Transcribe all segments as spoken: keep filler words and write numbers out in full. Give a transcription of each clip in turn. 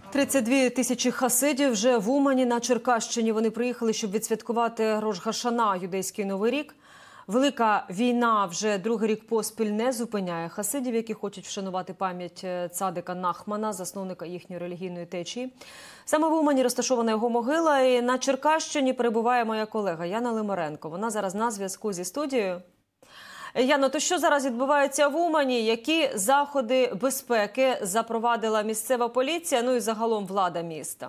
тридцять дві тисячі хасидів вже в Умані на Черкащині. Вони приїхали, щоб відсвяткувати Рош га-Шана, юдейський Новий рік. Велика війна вже другий рік поспіль не зупиняє хасидів, які хочуть вшанувати пам'ять цадика Нахмана, засновника їхньої релігійної течії. Саме в Умані розташована його могила, і на Черкащині перебуває моя колега Яна Лимаренко. Вона зараз на зв'язку зі студією. Яно, то що зараз відбувається в Умані? Які заходи безпеки запровадила місцева поліція, ну і загалом влада міста?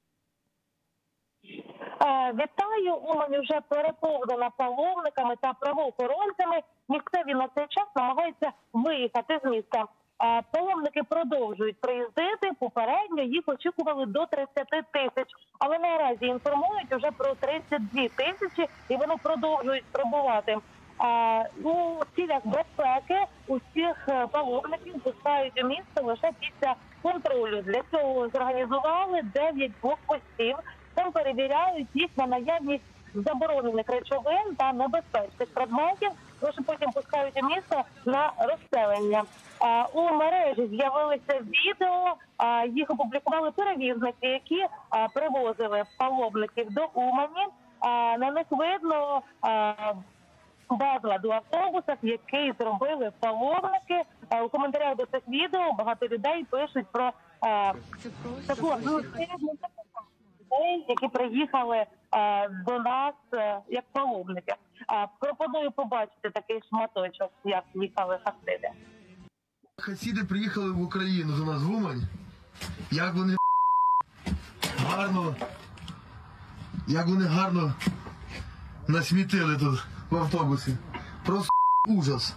Вітаю. Умань вже переповнена паломниками та правоохоронцями. Місцеві на цей час намагаються виїхати з міста. Паломники продовжують приїздити. Попередньо їх очікували до тридцяти тисяч. Але наразі інформують вже про тридцять дві тисячі, і вони продовжують прибувати. У цілях безпеки усіх паломників пускають у місто лише після контролю. Для цього зорганізували дев'ять блокпостів. Там перевіряють їх на наявність заборонених речовин та небезпечних предметів, лише потім пускають у місто на розселення. У мережі з'явилися відео, їх опублікували перевізники, які привозили паломників до Умані. На них видно безлад у автобусах, який зробили паломники. У коментарях до цих відео багато людей пишуть про таку атмосферу, які приїхали е, до нас е, як паломники. Е, пропоную побачити такий шматочок, як їхали хасиди. Хасиди приїхали в Україну до нас в Умань. Як вони гарно, як вони гарно насмітили тут в автобусі. Просто ужас.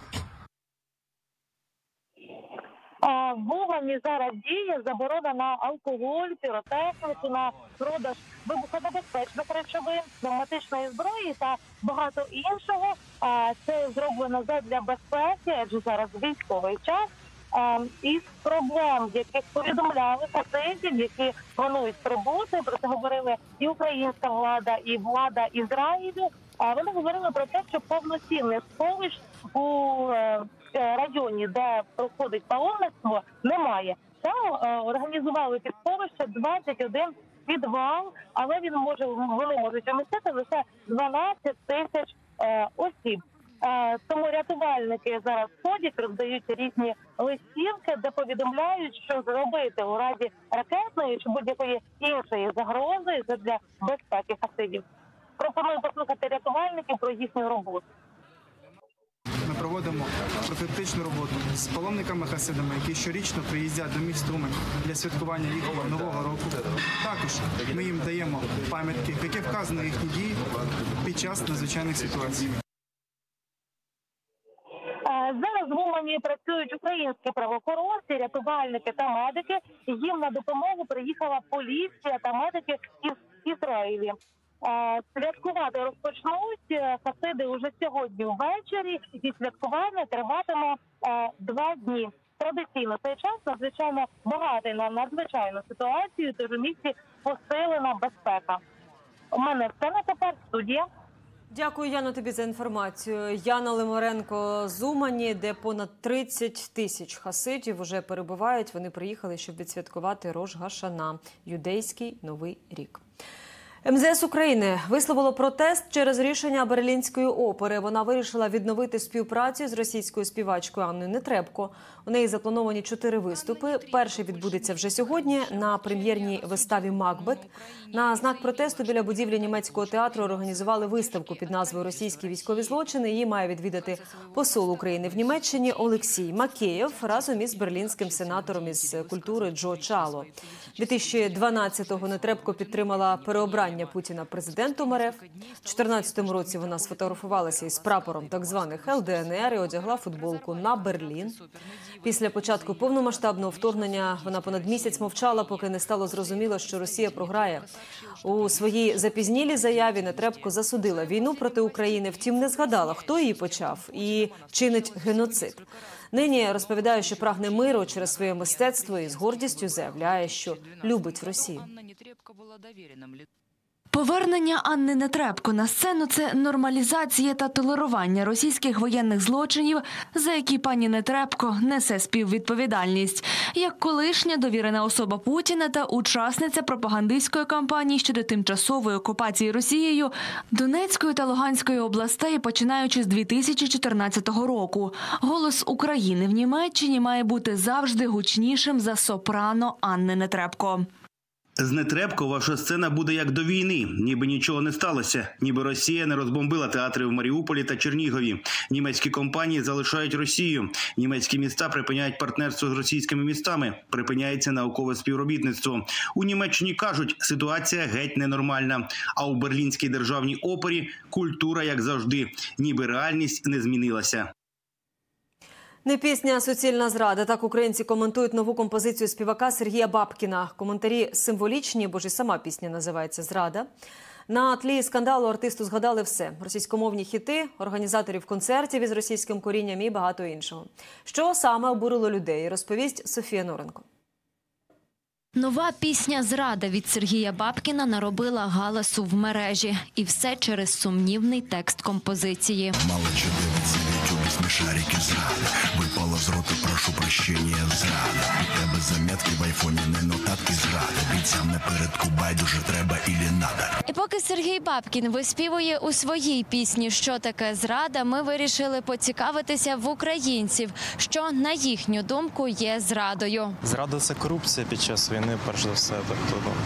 В Умані зараз діє заборона на алкоголь, піротехніку, на продаж вибухонебезпечних речовин, пневматичної зброї та багато іншого. Це зроблено задля безпеки, адже зараз військовий час. Із проблем, яких повідомляли хасидів, які планують прибути, про це говорили і українська влада, і влада Ізраїлю. Вони говорили про те, що повноцінних сховищ у районі, де проходить паломництво, немає. Там організували під сховище двадцять один підвал, але він може, вони можуть вмістити лише дванадцять тисяч осіб. Тому рятувальники зараз ходять, роздають різні листівки, де повідомляють, що зробити у разі ракетної чи будь-якої іншої загрози для безпеки хасидів. Пропоную послухати рятувальників про їхню роботу. Ми проводимо профілактичну роботу з паломниками-хасидами, які щорічно приїздять до міста Умань для святкування їхнього Нового року. Також ми їм даємо пам'ятки, в яких вказано їхні дії під час надзвичайних ситуацій. Зараз в Умані працюють українські правоохоронці, рятувальники та медики. Їм на допомогу приїхала поліція та медики із Ізраїлю. Святкувати розпочнуть хасиди уже сьогодні ввечері, і святкування триватиме два дні. Традиційно цей час надзвичайно багатий на надзвичайну ситуацію, тож у місті посилена безпека. У мене все на тепер. Студія. Дякую, Яно, тобі за інформацію. Яна Лимаренко з Умані, де понад тридцять тисяч хасидів вже перебувають. Вони приїхали, щоб відсвяткувати Рош га-Шана, юдейський Новий рік. ем зе ес України висловило протест через рішення Берлінської опери. Вона вирішила відновити співпрацю з російською співачкою Анною Нетребко. У неї заплановані чотири виступи. Перший відбудеться вже сьогодні на прем'єрній виставі «Макбет». На знак протесту біля будівлі німецького театру організували виставку під назвою «Російські військові злочини». Її має відвідати посол України в Німеччині Олексій Макеєв разом із берлінським сенатором із культури Джо Чало. дві тисячі дванадцятого Нетребко підтримала переобрання Путіна президентом ар еф. У дві тисячі чотирнадцятому році вона сфотографувалася із прапором так званих ел де ен ер і одягла футболку на Берлін. Після початку повномасштабного вторгнення вона понад місяць мовчала, поки не стало зрозуміло, що Росія програє. У своїй запізнілій заяві Нетребко засудила війну проти України, втім не згадала, хто її почав і чинить геноцид. Нині розповідає, що прагне миру через своє мистецтво і з гордістю заявляє, що любить Росію. Повернення Анни Нетребко на сцену – це нормалізація та толерування російських воєнних злочинів, за які пані Нетребко несе співвідповідальність. Як колишня довірена особа Путіна та учасниця пропагандистської кампанії щодо тимчасової окупації Росією Донецької та Луганської областей, починаючи з дві тисячі чотирнадцятого року. Голос України в Німеччині має бути завжди гучнішим за сопрано Анни Нетребко. З Нетребко ваша сцена буде як до війни, ніби нічого не сталося, ніби Росія не розбомбила театри в Маріуполі та Чернігові. Німецькі компанії залишають Росію, німецькі міста припиняють партнерство з російськими містами, припиняється наукове співробітництво. У Німеччині кажуть, ситуація геть ненормальна, а у Берлінській державній опері культура як завжди, ніби реальність не змінилася. Не пісня, а суцільна зрада. Так українці коментують нову композицію співака Сергія Бабкіна. Коментарі символічні, бо ж і сама пісня називається «Зрада». На тлі скандалу артисту згадали все – російськомовні хіти, організаторів концертів із російським корінням і багато іншого. Що саме обурило людей, розповість Софія Норенко. Нова пісня «Зрада» від Сергія Бабкіна наробила галасу в мережі. І все через сумнівний текст композиції. Мало що дивиться в ютубі смішарики зрада. Випало з рота, прошу прощення, зрада. У тебе заметки в айфоні, не нотатки зрада. Бійцям напередку байдуже треба ілі надо. І поки Сергій Бабкін виспівує у своїй пісні «Що таке зрада», ми вирішили поцікавитися в українців, що, на їхню думку, є зрадою. Зрада – це корупція під час війни, перш за все. Тобто, ну,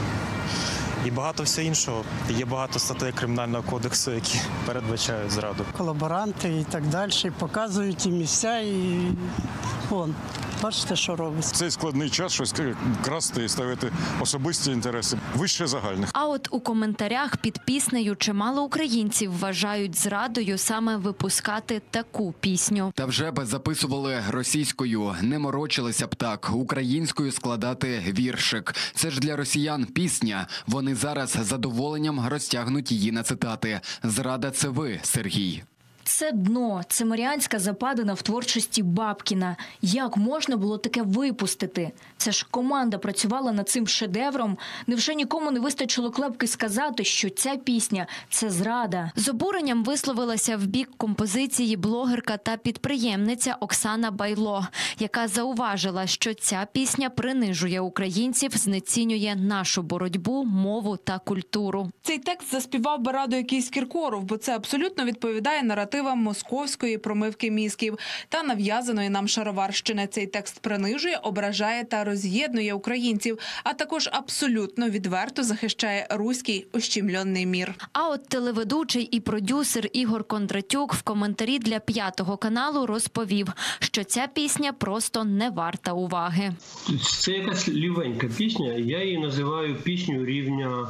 і багато все іншого. Є багато статей Кримінального кодексу, які передбачають зраду. Колаборанти і так далі показують і місця, і вон. Бачите, що робить. Цей складний час щось красти і ставити особисті інтереси вище загальних. А от у коментарях під піснею чимало українців вважають зрадою саме випускати таку пісню. Та вже б записували російською, не морочилися б так, українською складати віршик. Це ж для росіян пісня. Вони зараз з задоволенням розтягнуть її на цитати. «Зрада – це ви, Сергій». Це дно, це маріанська западина в творчості Бабкіна. Як можна було таке випустити? Це ж команда працювала над цим шедевром. Невже нікому не вистачило клепки сказати, що ця пісня – це зрада? З обуренням висловилася в бік композиції блогерка та підприємниця Оксана Байло, яка зауважила, що ця пісня принижує українців, знецінює нашу боротьбу, мову та культуру. Цей текст заспівав би радо якийсь Кіркоров, бо це абсолютно відповідає наративам московської промивки мізків та нав'язаної нам шароварщини. Цей текст принижує, ображає та роз'єднує українців, а також абсолютно відверто захищає руський ущемлений мір. А от телеведучий і продюсер Ігор Кондратюк в коментарі для П'ятого каналу розповів, що ця пісня просто не варта уваги. Це якась лівенька пісня, я її називаю піснею рівня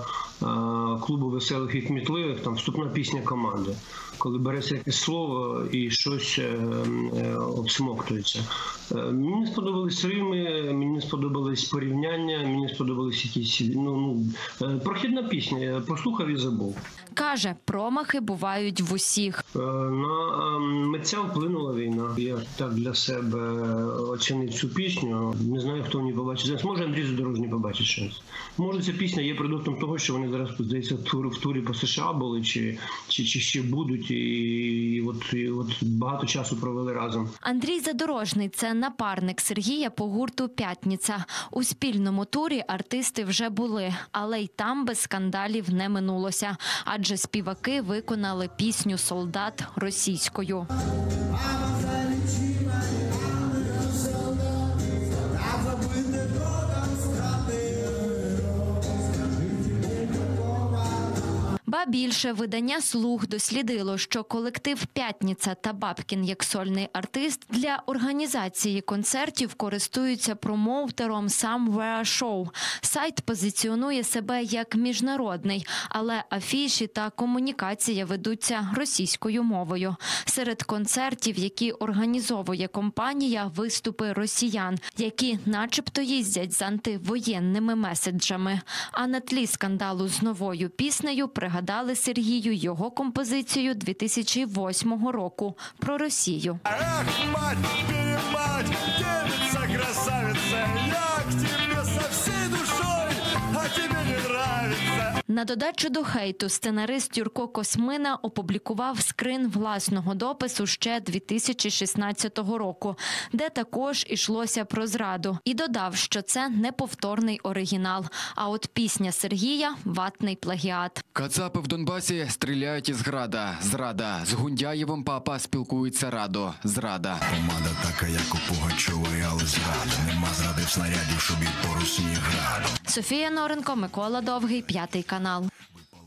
а, клубу веселих і кмітливих, там вступна пісня команди. Коли береться якесь слово і щось е, е, обсмоктується. Е, мені сподобались рими, мені сподобались порівняння, мені сподобались якісь, ну, ну, е, прохідна пісня, я послухав і забув. Каже, промахи бувають в усіх. Е, на митця вплинула війна. Я так для себе оцінив цю пісню. Не знаю, хто в ній побачить. Може, Андрій Задорожній побачить щось. Може, ця пісня є продуктом того, що вони зараз, здається, в турі по США були, чи, чи, чи ще будуть. І, і, от, і от багато часу провели разом. Андрій Задорожний – це напарник Сергія по гурту «П'ятниця». У спільному турі артисти вже були, але й там без скандалів не минулося. Адже співаки виконали пісню «Солдат» російською. Ба більше, видання «Слух» дослідило, що колектив «П'ятниця» та Бабкін як сольний артист для організації концертів користуються промоутером Somewhere Show. Сайт позиціонує себе як міжнародний, але афіші та комунікація ведуться російською мовою. Серед концертів, які організовує компанія, виступи росіян, які начебто їздять з антивоєнними меседжами. А на тлі скандалу з новою піснею пригадали дали Сергію його композицію дві тисячі восьмого року про Росію. Ах, мать, мать, девица, красавица, я к тебе со всей душой, а тебе не нравится. На додачу до хейту сценарист Юрко Космина опублікував скрин власного допису ще дві тисячі шістнадцятого року, де також ішлося про зраду. І додав, що це неповторний оригінал, а от пісня Сергія – ватний плагіат. Кацапи в Донбасі стріляють із града. Зрада. З Гундяєвим папа спілкується радо. Зрада. Помада така, як у Пугачової, але зрада. Нема зради в снарядів, щоб і по русні граду. Софія Норенко, Микола Довгий, П'ятий канал.